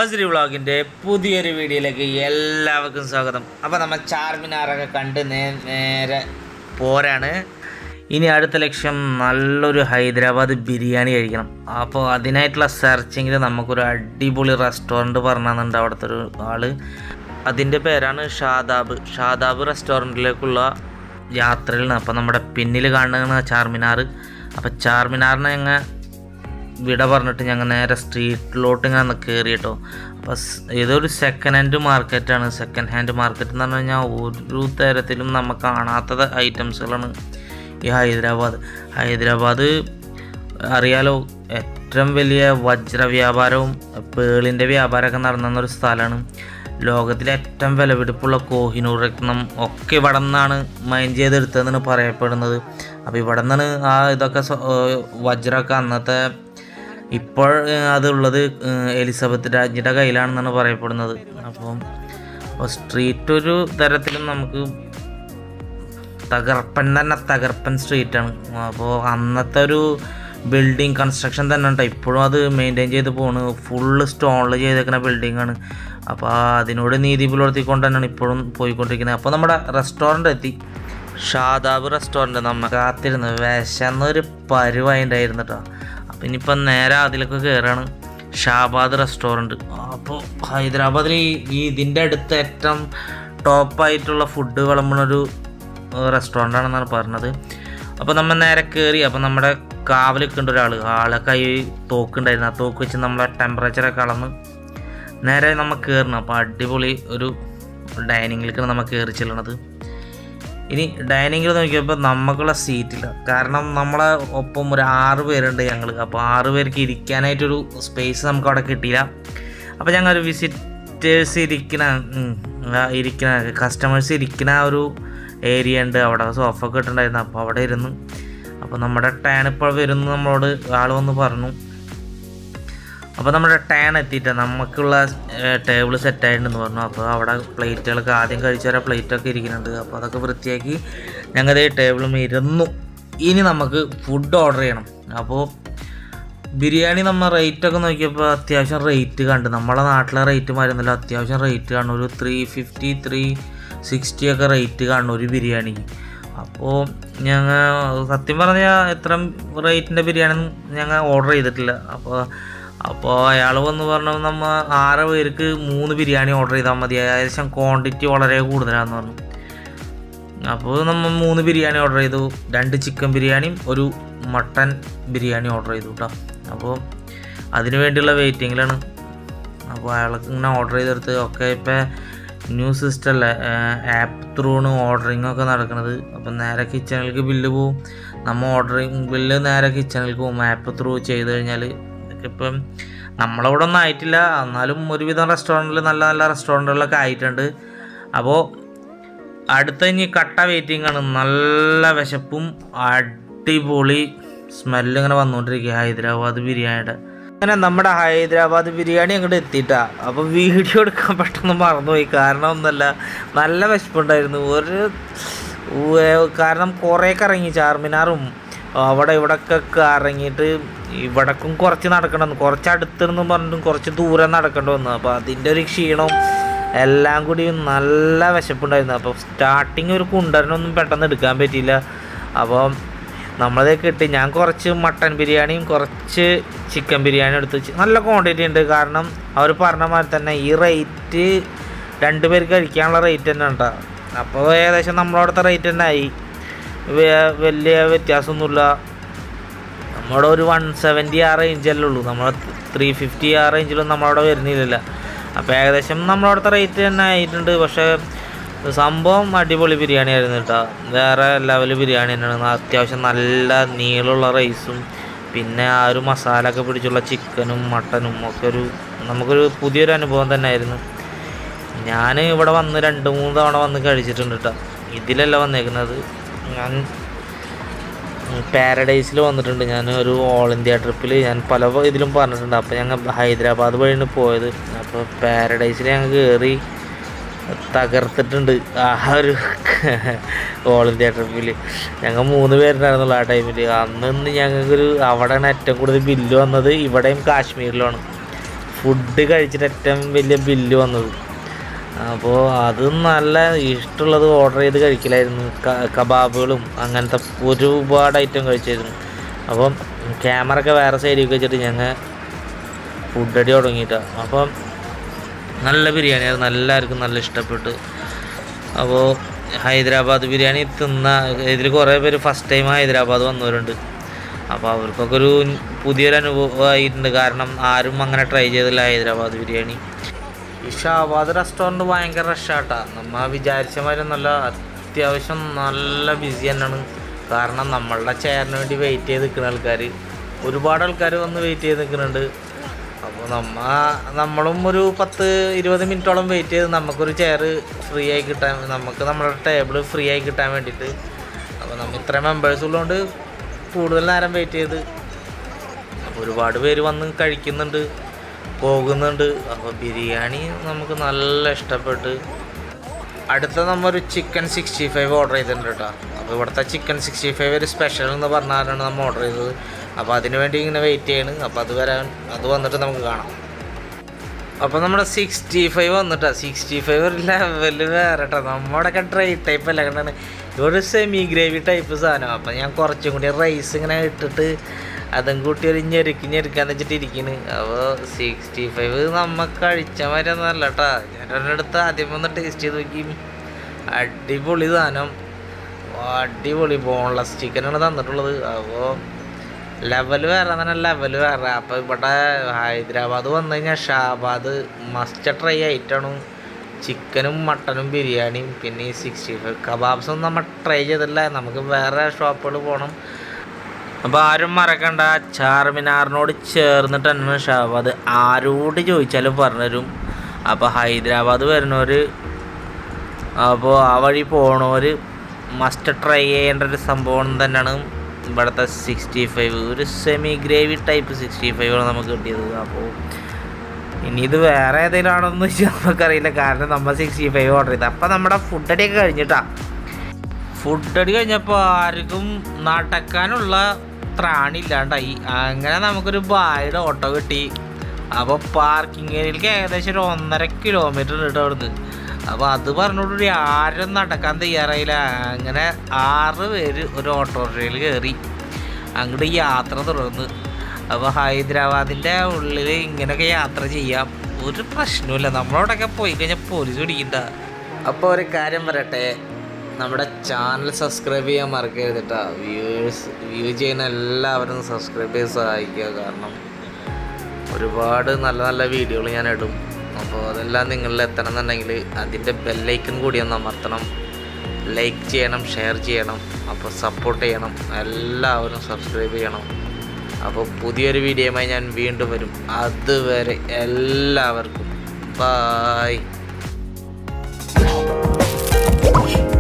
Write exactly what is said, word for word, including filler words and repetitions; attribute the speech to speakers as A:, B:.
A: ഫസ്രി വ്ളോഗിൻ്റെ പുതിയൊരു വീഡിയോയിലേക്ക് എല്ലാവർക്കും സ്വാഗതം. അപ്പോൾ നമ്മൾ ചാർമിനാറൊക്കെ കണ്ട് നേരെ പോരാണ്. ഇനി അടുത്ത ലക്ഷ്യം നല്ലൊരു ഹൈദരാബാദ് ബിരിയാണി കഴിക്കണം. അപ്പോൾ അതിനായിട്ടുള്ള സെർച്ചിങ്ങിൽ നമുക്കൊരു അടിപൊളി റെസ്റ്റോറൻറ്റ് പറഞ്ഞിട്ടുണ്ട് അവിടുത്തെ ഒരു ആൾ. അതിൻ്റെ പേരാണ് ഷാദാബ്. ഷാദാബ് റെസ്റ്റോറൻറ്റിലേക്കുള്ള യാത്രയിലാണ്. അപ്പോൾ നമ്മുടെ പിന്നിൽ കാണുന്ന ചാർമിനാർ. അപ്പോൾ ചാർമിനാറിനെ ഞങ്ങൾ വിട പറഞ്ഞിട്ട് ഞങ്ങൾ നേരെ സ്ട്രീറ്റിലോട്ട് ഇങ്ങനെ കയറി കേട്ടോ. അപ്പോൾ ഇതൊരു സെക്കൻഡ് ഹാൻഡ് മാർക്കറ്റാണ്. സെക്കൻഡ് ഹാൻഡ് മാർക്കറ്റ് എന്ന് പറഞ്ഞു കഴിഞ്ഞാൽ ഒരു തരത്തിലും നമുക്ക് കാണാത്ത ഐറ്റംസുകളാണ് ഈ ഹൈദരാബാദ്. ഹൈദരാബാദ് അറിയാലോ, ഏറ്റവും വലിയ വജ്ര വ്യാപാരവും പേളിൻ്റെ വ്യാപാരമൊക്കെ നടന്നൊരു സ്ഥലമാണ്. ലോകത്തിലെ ഏറ്റവും വിലപിടിപ്പുള്ള കോഹിനൂർ രത്നം ഒക്കെ ഇവിടെ നിന്നാണ് മൈൻ ചെയ്തെടുത്തതെന്നാണ് പറയപ്പെടുന്നത്. അപ്പോൾ ഇവിടെ നിന്നാണ് ആ ഇതൊക്കെ വജ്രമൊക്കെ അന്നത്തെ ഇപ്പോൾ അതുള്ളത് എലിസബത്ത് രാജ്ഞിയുടെ കയ്യിലാണെന്നാണ് പറയപ്പെടുന്നത്. അപ്പം അപ്പോൾ സ്ട്രീറ്റ് ഒരു തരത്തിലും നമുക്ക് തകർപ്പൻ തന്നെ തകർപ്പൻ സ്ട്രീറ്റാണ്. അപ്പോൾ അന്നത്തെ ഒരു ബിൽഡിങ് കൺസ്ട്രക്ഷൻ തന്നെ ഉണ്ട്. ഇപ്പോഴും അത് മെയിൻറ്റെയിൻ ചെയ്ത് പോകുന്നു. ഫുള്ള് സ്റ്റോണിൽ ചെയ്തേക്കുന്ന ബിൽഡിങ്ങാണ്. അപ്പോൾ അതിനോട് നീതി പുലർത്തിക്കൊണ്ട് തന്നെയാണ് ഇപ്പോഴും പോയിക്കൊണ്ടിരിക്കുന്നത്. അപ്പോൾ നമ്മുടെ റെസ്റ്റോറൻറ്റ് എത്തി. ഷാദാബ് റെസ്റ്റോറൻറ്റ്. നമ്മൾ കാത്തിരുന്നത് വിശന്നൊരു പരുവായിണ്ടായിരുന്നു കേട്ടോ. അപ്പോൾ ഇനിയിപ്പം നേരെ അതിലൊക്കെ കയറാണ്. ഷാബാദ് റെസ്റ്റോറൻറ്റ്. അപ്പോൾ ഹൈദരാബാദിൽ ഈ ഇതിൻ്റെ അടുത്ത് ഏറ്റവും ടോപ്പായിട്ടുള്ള ഫുഡ് വിളമ്പുന്നൊരു റെസ്റ്റോറൻ്റാണെന്നാണ് പറഞ്ഞത്. അപ്പോൾ നമ്മൾ നേരെ കയറി. അപ്പോൾ നമ്മുടെ കാവലിക്കുണ്ട് ഒരാൾ. ആളെ കൈ തോക്കുണ്ടായിരുന്നു. ആ തോക്ക് വെച്ച് നമ്മളെ ടെമ്പറേച്ചറൊക്കെ അളന്ന് നേരെ നമ്മൾ കയറണം. അപ്പോൾ അടിപൊളി ഒരു ഡൈനിങ്ങിലേക്കാണ് നമ്മൾ കയറി ചെല്ലണത്. ഇനി ഡൈനിങ്ങിൽ നോക്കിയപ്പോൾ നമുക്കുള്ള സീറ്റില്ല. കാരണം നമ്മളെ ഒപ്പം ഒരു ആറ് പേരുണ്ട് ഞങ്ങൾ. അപ്പോൾ ആറ് പേർക്ക് ഇരിക്കാനായിട്ടൊരു സ്പേസ് നമുക്ക് അവിടെ കിട്ടിയില്ല. അപ്പോൾ ഞങ്ങൾ വിസിറ്റേഴ്സ് ഇരിക്കുന്ന ഇരിക്കുന്ന കസ്റ്റമേഴ്സ് ഇരിക്കുന്ന ഒരു ഏരിയ ഉണ്ട്. അവിടെ സോഫ ഒക്കെ ഇട്ടുണ്ടായിരുന്നു. അപ്പോൾ അവിടെ ഇരുന്നു. അപ്പോൾ നമ്മുടെ ടേൺ ഇപ്പോൾ വരുന്നു നമ്മളോട് ആൾ വന്ന് പറഞ്ഞു. അപ്പോൾ നമ്മുടെ ടേൺ എത്തിയിട്ട് നമുക്കുള്ള ടേബിൾ സെറ്റായിട്ടുണ്ടെന്ന് പറഞ്ഞു. അപ്പോൾ അവിടെ പ്ലേറ്റുകളൊക്കെ ആദ്യം കഴിച്ച വരെ പ്ലേറ്റൊക്കെ ഇരിക്കുന്നുണ്ട്. അപ്പോൾ അതൊക്കെ വൃത്തിയാക്കി ഞങ്ങൾ ഈ ടേബിളും ഇരുന്നു. ഇനി നമുക്ക് ഫുഡ് ഓർഡർ ചെയ്യണം. അപ്പോൾ ബിരിയാണി നമ്മൾ റേറ്റൊക്കെ നോക്കിയപ്പോൾ അത്യാവശ്യം റേറ്റ് കണ്ട്. നമ്മളെ നാട്ടിലെ റേറ്റ് മാറുന്നില്ല. അത്യാവശ്യം റേറ്റ് കാണും. ഒരു ത്രീ ഫിഫ്റ്റി ത്രീ സിക്സ്റ്റി ഒക്കെ റേറ്റ് കാണും ഒരു ബിരിയാണിക്ക്. അപ്പോൾ ഞങ്ങൾ സത്യം പറഞ്ഞാൽ എത്ര റേറ്റിൻ്റെ ബിരിയാണി ഞങ്ങൾ ഓർഡർ ചെയ്തിട്ടില്ല. അപ്പോൾ അപ്പോൾ അയാൾ വന്ന് പറഞ്ഞു നമ്മൾ ആറ് പേർക്ക് മൂന്ന് ബിരിയാണി ഓർഡർ ചെയ്താൽ മതി, ഏകദേശം ക്വാണ്ടിറ്റി വളരെ കൂടുതലാണെന്ന് പറഞ്ഞു. അപ്പോൾ നമ്മൾ മൂന്ന് ബിരിയാണി ഓർഡർ ചെയ്തു. രണ്ട് ചിക്കൻ ബിരിയാണിയും ഒരു മട്ടൻ ബിരിയാണി ഓർഡർ ചെയ്തു കേട്ടോ. അപ്പോൾ അതിന് വേണ്ടിയുള്ള വെയിറ്റിങ്ങിലാണ്. അപ്പോൾ അയാൾക്ക് ഇങ്ങനെ ഓർഡർ ചെയ്തെടുത്ത് ഒക്കെ ഇപ്പോൾ ന്യൂ സിസ്റ്റം അല്ലേ, ആപ്പ് ത്രൂണ് ഓർഡറിങ് ഒക്കെ നടക്കുന്നത്. അപ്പം നേരെ കിച്ചണിലേക്ക് ബില്ല് പോവും. നമ്മൾ ഓർഡറിങ് ബില്ല് നേരെ കിച്ചണിലേക്ക് പോകും ആപ്പ് ത്രൂ ചെയ്ത് കഴിഞ്ഞാൽ. ഇതൊക്കെ ഇപ്പം നമ്മളവിടെ ഒന്നും ആയിട്ടില്ല, എന്നാലും ഒരുവിധം റെസ്റ്റോറൻറ്റിൽ നല്ല നല്ല റെസ്റ്റോറൻറ്റുകളിലൊക്കെ ആയിട്ടുണ്ട്. അപ്പോൾ അടുത്ത ഇനി കട്ട വെയിറ്റിംഗ് ആണ്. നല്ല വിശപ്പും അടിപൊളി സ്മെല്ല് ഇങ്ങനെ വന്നുകൊണ്ടിരിക്കുക ഹൈദരാബാദ് ബിരിയാണിയുടെ. അങ്ങനെ നമ്മുടെ ഹൈദരാബാദ് ബിരിയാണി അങ്ങോട്ട് എത്തിയിട്ടാ. അപ്പോൾ വീഡിയോ എടുക്കാൻ പെട്ടെന്ന് മറന്നുപോയി. കാരണം ഒന്നല്ല, നല്ല വിശപ്പുണ്ടായിരുന്നു. ഒരു കാരണം കുറേയൊക്കെ ഇറങ്ങി ചാർമിനാറും അവിടെ ഇവിടെയൊക്കെ ഇറങ്ങിയിട്ട് ഇവിടക്കും കുറച്ച് നടക്കണം. കുറച്ച് അടുത്തെന്ന് പറഞ്ഞിട്ടും കുറച്ച് ദൂരം നടക്കേണ്ടി വന്നു. അപ്പോൾ അതിൻ്റെ ഒരു ക്ഷീണവും എല്ലാം കൂടി നല്ല വിശപ്പുണ്ടായിരുന്നു. അപ്പോൾ സ്റ്റാർട്ടിങ് ഒരു കുണ്ടരനൊന്നും പെട്ടെന്ന് എടുക്കാൻ പറ്റിയില്ല. അപ്പോൾ നമ്മളത് കിട്ടി. ഞാൻ കുറച്ച് മട്ടൻ ബിരിയാണിയും കുറച്ച് ചിക്കൻ ബിരിയാണിയും എടുത്ത്. നല്ല ക്വാണ്ടിറ്റി ഉണ്ട്. കാരണം അവർ പറഞ്ഞ മാതിരി തന്നെ ഈ റേറ്റ് രണ്ട് പേർക്ക് കഴിക്കാനുള്ള റേറ്റ് തന്നെ ഉണ്ടോ. അപ്പോൾ ഏകദേശം നമ്മളവിടുത്തെ റേറ്റ് തന്നെ ആയി. വലിയ വ്യത്യാസമൊന്നുമില്ല. നമ്മുടെ ഒരു വൺ സെവൻറ്റി ആ റേഞ്ചല്ലേ ഉള്ളൂ. നമ്മൾ ത്രീ ഫിഫ്റ്റി ആ റേഞ്ചിലൊന്നും നമ്മളവിടെ വരുന്നില്ല. അപ്പോൾ ഏകദേശം നമ്മളവിടുത്തെ റേറ്റ് തന്നെ ആയിട്ടുണ്ട്. പക്ഷേ സംഭവം അടിപൊളി ബിരിയാണി ആയിരുന്നു കേട്ടോ. വേറെ ലെവൽ ബിരിയാണി തന്നെയാണ്. അത്യാവശ്യം നല്ല നീളമുള്ള റൈസും പിന്നെ ആ ഒരു മസാല ഒക്കെ പിടിച്ചുള്ള ചിക്കനും മട്ടനും ഒക്കെ ഒരു നമുക്കൊരു പുതിയൊരു അനുഭവം തന്നെ ആയിരുന്നു. ഞാൻ ഇവിടെ വന്ന് രണ്ട് മൂന്ന് തവണ വന്ന് കഴിച്ചിട്ടുണ്ട് കേട്ടോ. ഇതിലല്ല വന്നേക്കുന്നത്. ഞാൻ പാരഡൈസിൽ വന്നിട്ടുണ്ട്. ഞാൻ ഒരു ഓൾ ഇന്ത്യ ട്രിപ്പിൽ ഞാൻ പല ഇതിലും പറഞ്ഞിട്ടുണ്ട്. അപ്പോൾ ഞങ്ങൾ ഹൈദരാബാദ് വഴിയാണ് പോയത്. അപ്പോൾ പാരഡൈസിൽ ഞങ്ങൾ കയറി തകർത്തിട്ടുണ്ട് ആ ഒരു ഓൾ ഇന്ത്യ ട്രിപ്പിൽ. ഞങ്ങൾ മൂന്ന് പേരുണ്ടായിരുന്നുള്ളൂ ആ ടൈമിൽ. അന്ന് ഞങ്ങൾക്കൊരു അവിടെയാണ് ഏറ്റവും കൂടുതൽ ബില്ല് വന്നത്. ഇവിടെയും കാശ്മീരിലാണ്. ഫുഡ് കഴിച്ചിട്ട് ഏറ്റവും വലിയ ബില്ല് വന്നത്. അപ്പോൾ അത് നല്ല ഇഷ്ടമുള്ളത് ഓർഡർ ചെയ്ത് കഴിക്കലായിരുന്നു. കബാബുകളും അങ്ങനത്തെ ഒരുപാട് ഐറ്റം കഴിച്ചായിരുന്നു. അപ്പം ക്യാമറ ഒക്കെ വേറെ സൈഡിൽ വെച്ചിട്ട് ഞങ്ങൾ ഫുഡ് അടി തുടങ്ങിയിട്ടാണ്. അപ്പം നല്ല ബിരിയാണിയായിരുന്നു, എല്ലാവർക്കും നല്ല ഇഷ്ടപ്പെട്ടു. അപ്പോൾ ഹൈദരാബാദ് ബിരിയാണി തിന്ന ഇതിൽ കുറേ പേര് ഫസ്റ്റ് ടൈം ഹൈദരാബാദ് വന്നവരുണ്ട്. അപ്പോൾ അവർക്കൊക്കെ ഒരു പുതിയൊരു അനുഭവമായിട്ടുണ്ട്. കാരണം ആരും അങ്ങനെ ട്രൈ ചെയ്തില്ല ഹൈദരാബാദ് ബിരിയാണി. ഈ ഷാബാദ് റെസ്റ്റോറൻറ്റ് ഭയങ്കര റഷാട്ടാണ്. നമ്മൾ വിചാരിച്ച മാതിരി നല്ല അത്യാവശ്യം നല്ല ബിസി തന്നെയാണ്. കാരണം നമ്മളുടെ ചെയറിന് വേണ്ടി വെയിറ്റ് ചെയ്ത് നിൽക്കുന്ന ആൾക്കാർ ഒരുപാട് ആൾക്കാർ വന്ന് വെയിറ്റ് ചെയ്ത് നിൽക്കുന്നുണ്ട്. അപ്പോൾ നമ്മ നമ്മളും ഒരു പത്ത് ഇരുപത് മിനിറ്റോളം വെയിറ്റ് ചെയ്ത് നമുക്കൊരു ചെയർ ഫ്രീ ആയി കിട്ടാൻ, നമുക്ക് നമ്മുടെ ടേബിൾ ഫ്രീ ആയി കിട്ടാൻ വേണ്ടിയിട്ട്. അപ്പോൾ നമ്മൾ ഇത്രയും മെമ്പേഴ്സ് ഉള്ളതുകൊണ്ട് കൂടുതൽ നേരം വെയിറ്റ് ചെയ്ത് അപ്പോൾ ഒരുപാട് പേര് വന്ന് കഴിക്കുന്നുണ്ട്, പോകുന്നുണ്ട്. അപ്പോൾ ബിരിയാണി നമുക്ക് നല്ല ഇഷ്ടപ്പെട്ട്. അടുത്ത നമ്മൾ ഒരു ചിക്കൻ സിക്സ്റ്റി ഫൈവ് ഓർഡർ ചെയ്തിട്ടുണ്ട് കേട്ടോ. അപ്പോൾ ഇവിടുത്തെ ചിക്കൻ സിക്സ്റ്റി ഫൈവ് ഒരു സ്പെഷ്യൽ എന്ന് പറഞ്ഞാലാണ് നമ്മൾ ഓർഡർ ചെയ്തത്. അപ്പോൾ അതിന് വേണ്ടി ഇങ്ങനെ വെയിറ്റ് ചെയ്യണ്. അപ്പോൾ അത് വരാൻ അത് വന്നിട്ട് നമുക്ക് കാണാം. അപ്പോൾ നമ്മുടെ സിക്സ്റ്റി ഫൈവ് വന്നിട്ടാണ്. സിക്സ്റ്റി ഫൈവ് ഒരു ലെവൽ വേറെ കേട്ടോ. നമ്മുടെയൊക്കെ ഡ്രൈ ടൈപ്പ് അല്ല, കണ്ടാണ് ഒരു സെമി ഗ്രേവി ടൈപ്പ് സാധനം. അപ്പോൾ ഞാൻ കുറച്ചും കൂടി റൈസ് ഇങ്ങനെ ഇട്ടിട്ട് അതും കൂട്ടി ഒരു ഞെരുക്കി ഞെരുക്കാന്ന് വെച്ചിട്ട് ഇരിക്കുന്നു. അപ്പോൾ സിക്സ്റ്റി ഫൈവ് നമ്മൾ കഴിച്ച മാതിരി ഒന്നല്ല കേട്ടോ. ഞാൻ ഒരിടത്ത് ആദ്യം ഒന്ന് ടേസ്റ്റ് ചെയ്ത് നോക്കി. അടിപൊളി സാധനം, അടിപൊളി ബോൺലെസ് ചിക്കനാണ് തന്നിട്ടുള്ളത്. അപ്പോൾ ലെവൽ വേറെ തന്നെ, ലെവൽ വേറെ. അപ്പോൾ ഇവിടെ ഹൈദരാബാദ് വന്നു കഴിഞ്ഞാൽ ഷാബാദ് മസ്റ്റ് ട്രൈ ആയിട്ടാണ്. ചിക്കനും മട്ടനും ബിരിയാണിയും പിന്നെ ഈ സിക്സ്റ്റി ഫൈവ് കബാബ്സൊന്നും നമ്മൾ ട്രൈ ചെയ്തില്ല. നമുക്ക് വേറെ ഷോപ്പുകൾ പോകണം. അപ്പോൾ ആരും മറക്കണ്ട, ചാർമിനാറിനോട് ചേർന്നിട്ട് തന്നെയാണ് ഷാബാദ്. ആരോട് ചോദിച്ചാലും പറഞ്ഞുതരും. അപ്പോൾ ഹൈദരാബാദ് വരുന്നവർ, അപ്പോൾ ആ വഴി പോകണവർ മസ്റ്റ് ട്രൈ ചെയ്യേണ്ട ഒരു സംഭവം തന്നെയാണ് ഇവിടുത്തെ സിക്സ്റ്റി ഫൈവ്. ഒരു semi gravy type sixty five ആണ് നമുക്ക് കിട്ടിയത്. അപ്പോൾ ഇനി ഇത് വേറെ ഏതെങ്കിലും ആണോന്ന് വെച്ചാൽ നമുക്കറിയില്ല. കാരണം നമ്മൾ സിക്സ്റ്റി ഫൈവ് ഓർഡർ ചെയ്തത്. അപ്പോൾ നമ്മുടെ ഫുഡ് അടിയൊക്കെ കഴിഞ്ഞിട്ടാണ്. ഫുഡ് അടി കഴിഞ്ഞപ്പോൾ ആർക്കും നടക്കാനുള്ള ത്രാണില്ലാണ്ടായി. അങ്ങനെ നമുക്കൊരു ബായുടെ ഓട്ടോ കിട്ടി. അപ്പോൾ പാർക്കിംഗ് ഏരിയയിലേക്ക് ഏകദേശം ഒരു ഒന്നര കിലോമീറ്റർ ഉണ്ട് അവിടുന്ന്. അപ്പോൾ അത് പറഞ്ഞോടുകൂടി ആരും നടക്കാൻ തയ്യാറായില്ല. അങ്ങനെ ആറ് പേര് ഒരു ഓട്ടോറിക്ഷയിൽ കയറി അങ്ങോട്ട് യാത്ര തുടർന്ന്. അപ്പോൾ ഹൈദരാബാദിൻ്റെ ഉള്ളിൽ ഇങ്ങനെയൊക്കെ യാത്ര ചെയ്യാം, ഒരു പ്രശ്നമില്ല. നമ്മളോടൊക്കെ പോയി കഴിഞ്ഞാൽ പോലീസ് പിടിക്കണ്ട. അപ്പോൾ ഒരു കാര്യം പറയട്ടെ, നമ്മുടെ ചാനൽ സബ്സ്ക്രൈബ് ചെയ്യാൻ മറക്കരുത് കേട്ടോ. വ്യൂവേഴ്സ് വ്യൂ ചെയ്യുന്ന എല്ലാവരും സബ്സ്ക്രൈബ് ചെയ്ത് സഹായിക്കുക. കാരണം ഒരുപാട് നല്ല നല്ല വീഡിയോകൾ ഞാൻ ഇടും. അപ്പോൾ അതെല്ലാം നിങ്ങളിൽ എത്തണം എന്നുണ്ടെങ്കിൽ അതിൻ്റെ ബെല്ലൈക്കൺ കൂടി ഒന്ന് അമർത്തണം, ലൈക്ക് ചെയ്യണം, ഷെയർ ചെയ്യണം. അപ്പോൾ സപ്പോർട്ട് ചെയ്യണം, എല്ലാവരും സബ്സ്ക്രൈബ് ചെയ്യണം. അപ്പോൾ പുതിയൊരു വീഡിയോയുമായി ഞാൻ വീണ്ടും വരും. അതുവരെ എല്ലാവർക്കും ബായ്.